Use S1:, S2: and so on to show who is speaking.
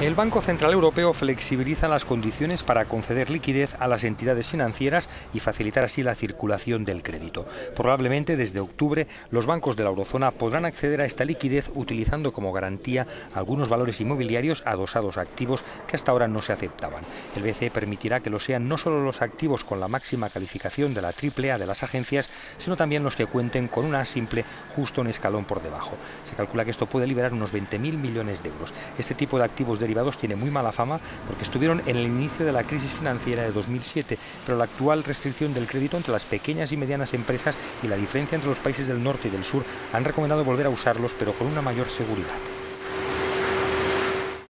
S1: El Banco Central Europeo flexibiliza las condiciones para conceder liquidez a las entidades financieras y facilitar así la circulación del crédito. Probablemente desde octubre los bancos de la eurozona podrán acceder a esta liquidez utilizando como garantía algunos valores inmobiliarios adosados a activos que hasta ahora no se aceptaban. El BCE permitirá que lo sean no solo los activos con la máxima calificación de la AAA de las agencias, sino también los que cuenten con una A simple justo un escalón por debajo. Se calcula que esto puede liberar unos 20.000 millones de euros. Este tipo de activos derivados tiene muy mala fama porque estuvieron en el inicio de la crisis financiera de 2007, pero la actual restricción del crédito entre las pequeñas y medianas empresas y la diferencia entre los países del norte y del sur han recomendado volver a usarlos, pero con una mayor seguridad.